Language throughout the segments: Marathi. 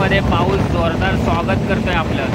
चिपळूणमध्ये पाऊस जोरदार स्वागत करतोय आपलं.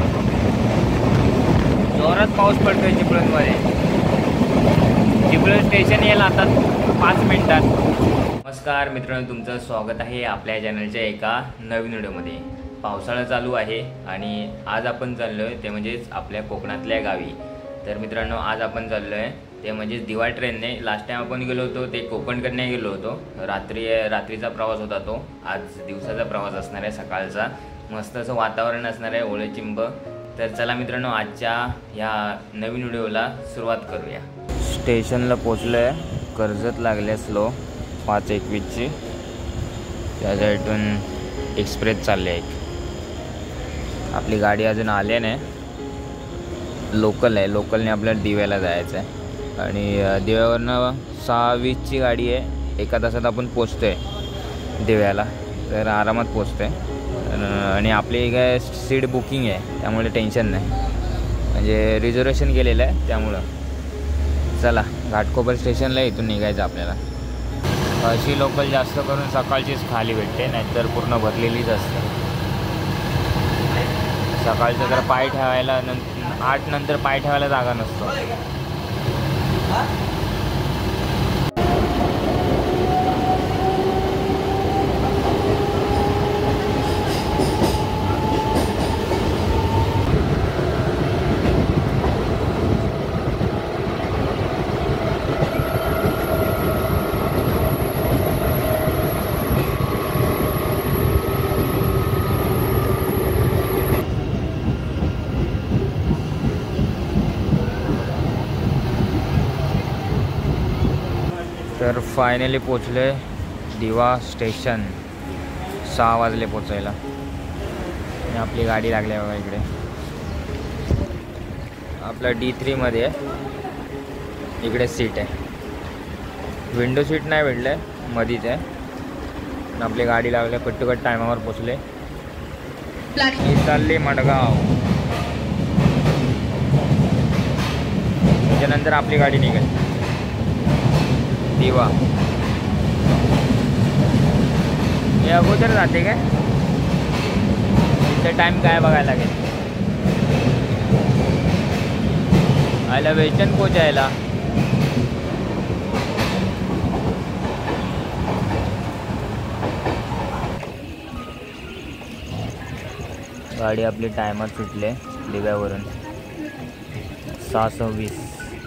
जोरात पाऊस पडतोय चिपळूणमध्ये. चिपळूण स्टेशन येईल आता 5 मिनिटात. नमस्कार मित्रांनो, तुमचं स्वागत आहे आपल्या चॅनलच्या एका नवीन व्हिडिओमध्ये. पावसाळा चालू आहे आणि आज आपण चाललो आहे ते म्हणजेच आपल्या कोकणातल्या गावी. तर मित्रांनो, आज आपण चाललो आहे ते म्हणजेच दिवा ट्रेनने. लास्ट टाइम आपण गेलो होतो ते कोकणकडनं गेलो होतो. रात्रीचा प्रवास होता तो. आज दिवसाचा प्रवास असणार आहे, सकाळचा. मस्त असं वातावरण असणार आहे, ओळे चिंब. तर चला मित्रांनो, आजच्या ह्या नवीन व्हिडिओला सुरुवात करूया. स्टेशनला पोचलो आहे. कर्जत लागले स्लो 5:21ची. त्या साईडून एक्सप्रेस चालले आहे. आपली गाडी अजून आली नाही. लोकल आहे. लोकलने आपल्याला दिव्याला जायचं आहे आणि दिव्यावरनं 6:20ची गाडी आहे. 1 तासात आपण पोचतो आहे दिव्याला. तर आरामात पोचतो आहे आणि आपली काय सीट बुकिंग आहे, त्यामुळे टेन्शन नाही. म्हणजे रिझर्वेशन केलेलं आहे त्यामुळं. चला, घाटकोपर स्टेशनला इथून निघायचं आपल्याला. अशी लोकल जास्त करून सकाळचीच खाली भेटते, नाहीतर पूर्ण भरलेलीच असते. सकाळचं तर पाय ठेवायला 8 नंतर पाय ठेवायला जागा नसतो. तर फायनली पोचले दिवा स्टेशन. 6 वाजले पोचायला आणि आपली गाडी लागली आहे बघा इकडे. आपला D3मध्ये आहे. इकडे सीट आहे. विंडो सीट नाही भेटलं आहे, मधीच आहे. आणि आपली गाडी लागली. कट्टुकट टायमावर पोचले. ही चालली मडगाव. त्याच्यानंतर आपली गाडी निघेल दिवा. हे अगोदर जाते काय? तिथे टाईम काय बघायला लागेल. आयला वेस्टर्न कोच यायला. गाडी आपली टायमात सुटले दिव्यावरून. 6:26.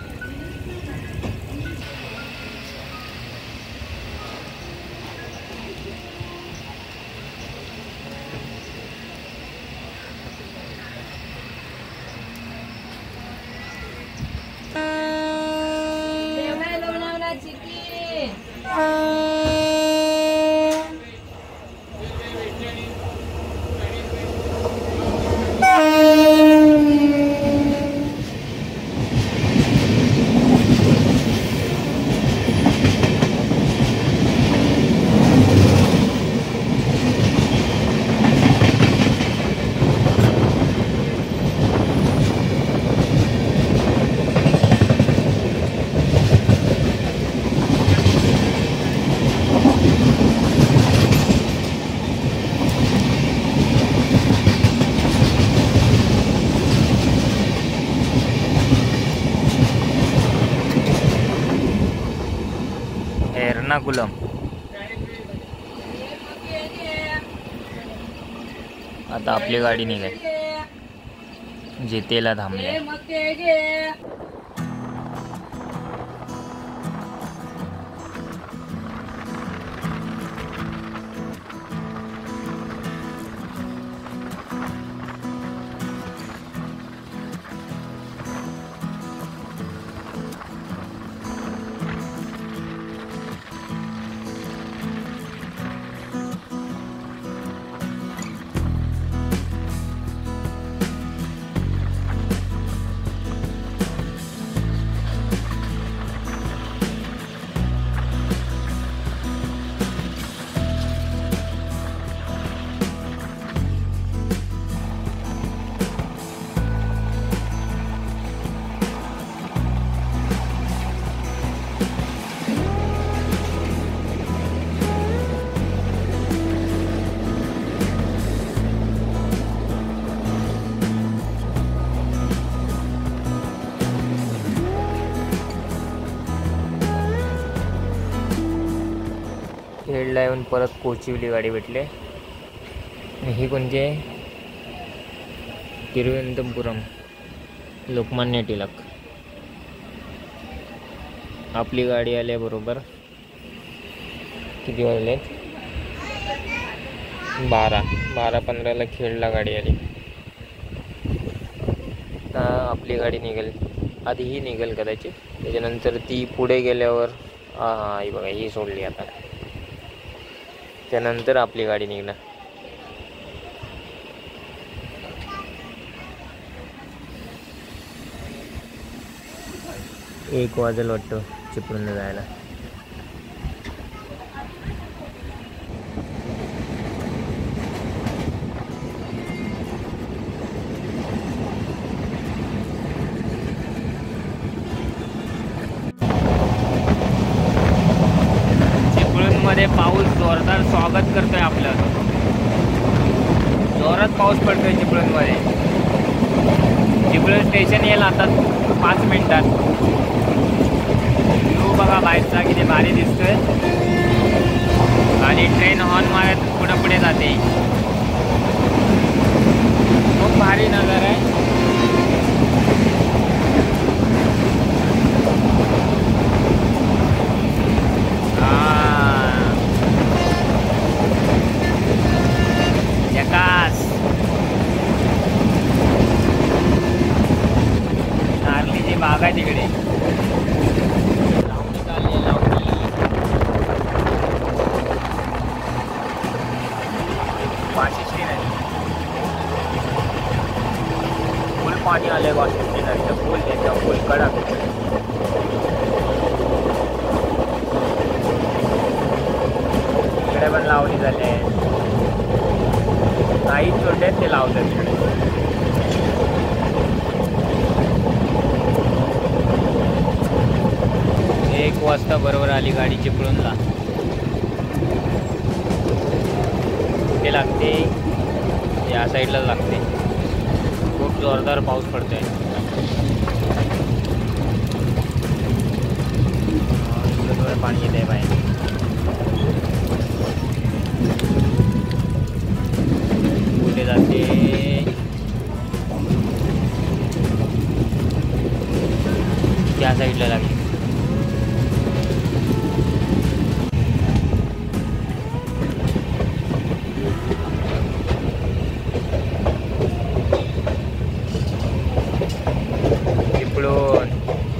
एर्नाकुलम. आता आपली गाडी निघाली. जेतेला थांबले. खेडला येऊन परत कोचिवली गाडी भेटले. ही कोणती आहे? तिरुवनंतपुरम लोकमान्य टिळक. आपली गाडी आली बरोबर. किती वाजले? 12:15ला खेडला गाडी आली. आता आपली गाडी निघेल. आधी ही निघेल कदाचित, त्याच्यानंतर ती पुढे गेल्यावर ही बघा ही सोडली आता, त्यानंतर आपली गाडी निघणार. एक वाजेल वाटतं चिपळूणला जायला. चिपळूणमध्ये पाऊस जोरदार स्वागत करतोय आपलं. जोरात पाऊस पडतोय चिपळूणमध्ये. चिपळूण स्टेशन येईल आता 5 मिनिटात. व्ह्यू बघा बाहेरचा किती भारी दिसतोय. आणि ट्रेन हॉर्न मारत पुढे पुढे जाते. खूप भारी नजर आहे. जकास नारळीची बाग आहे तिकडे. लावणी चालली लावणी. वाशिष्ठी नदी फुल पाणी आलंय. वाशिष्ठी नदीचं फुल एकदम फुल कडक. इकडे पण लावणी झाली आहे. काही छोटे आहेत ते लावतात तिकडे. 1 वाजता बरोबर आली गाडी चिपळूणला. ते लागते या साईडला लागते. खूप जोरदार पाऊस पडतोय. थोडं पाणी येत आहे बाहेर. कुठे जाते? त्या साईडला लागली. चिपळूण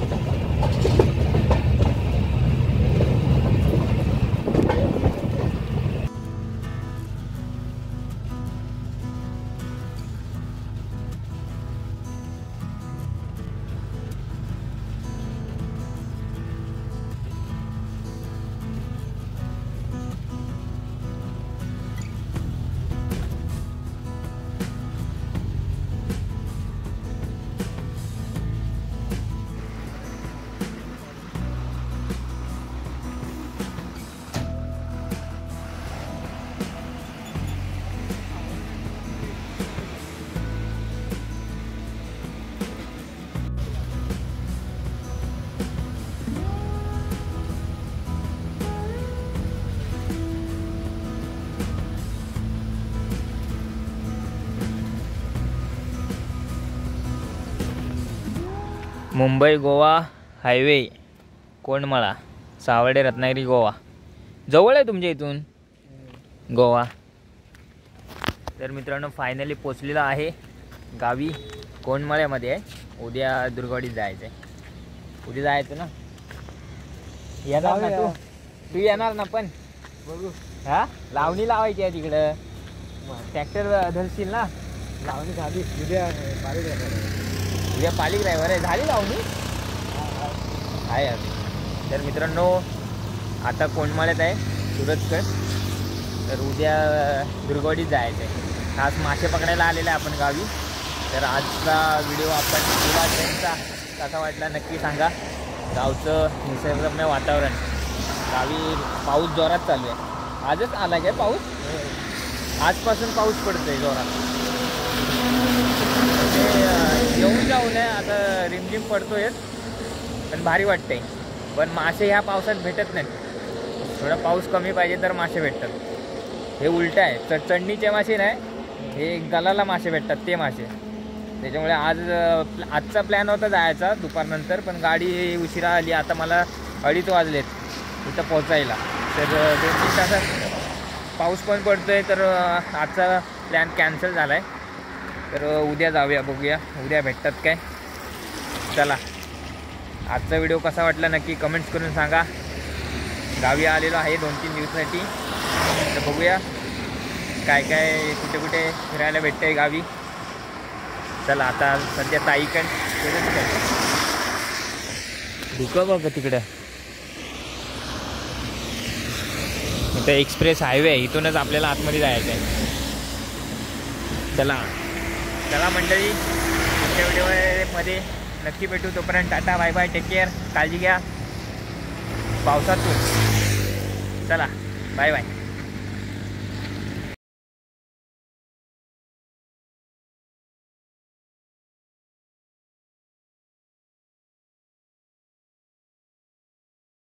मुंबई गोवा हायवे कोंडमाळा सावर्डे रत्नागिरी गोवा जवळ आहे तुमच्या इथून गोवा. तर मित्रांनो फायनली पोचलेला आहे गावी. कोंडमाळ्यामध्ये आहे. उद्या दुर्गवाडीत जायचं आहे. उद्या जायचं ना? येणार ना तू येणार ना? पण बघू. हा लावणी लावायची आहे तिकडं. ट्रॅक्टर धरशील ना? लावणी झाली. उद्या पालिक ड्रायव्हर आहे. झाली लावणी आहे अजून. तर मित्रांनो आता कोंडमाळ्यात आहे सुरतकर. तर उद्या दुर्गवाडीत जायचं आहे. खास मासे पकडायला आलेला आहे आपण गावी. तर आजचा व्हिडिओ आपण गोवा ट्रेनचा कसा वाटला नक्की सांगा. गावचं निसर्गरम्य वातावरण. गावी पाऊस जोरात चालू आहे. आजच आला काय पाऊस? आजपासून पाऊस पडतोय जोरात. येऊन जाऊ नये आता. रिमझिम पडतोय पण भारी वाटतंय. पण मासे ह्या पावसात भेटत नाहीत. थोडा पाऊस कमी पाहिजे तर मासे भेटतात. हे उलट आहे, चढणीचे मासे नाही, हे गलाला मासे भेटतात ते मासे. त्याच्यामुळे आजचा प्लॅन होता जायचा दुपारनंतर, पण गाडी उशिरा आली. आता मला 2:30 वाजलेत इथं पोचायला. तर 2-3 तासात पाऊस पण पडतो आहे, तर आजचा प्लॅन कॅन्सल झाला आहे. तर उद्या जाऊया, बघूया उद्या भेटतात काय. चला, आजचा व्हिडिओ कसा वाटला नक्की कमेंट्स करून सांगा. गावी आलेलो आहे 2-3 दिवसासाठी, तर बघूया काय काय कुठे कुठे फिरायला भेटतं आहे गावी. चला, आता सध्या ताईकण धुकं बघ तिकडं. इथं एक्सप्रेस हायवे आहे, इथूनच आपल्याला आतमध्ये जायचं आहे. चला चला मंडळी, पुढच्या व्हिडिओमध्ये नक्की भेटू. तोपर्यंत tata, bye bye, take care, काळजी घ्या पावसातून. चला, बाय बाय.